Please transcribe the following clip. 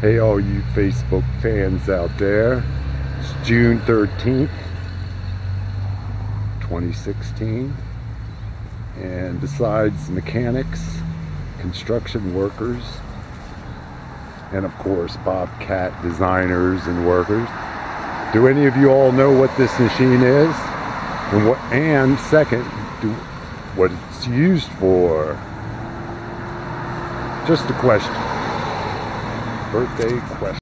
Hey, all you Facebook fans out there. It's June 13th, 2016. And besides mechanics, construction workers, and of course Bobcat designers and workers, do any of you all know what this machine is? And second, what it's used for? Just a question. Birthday question.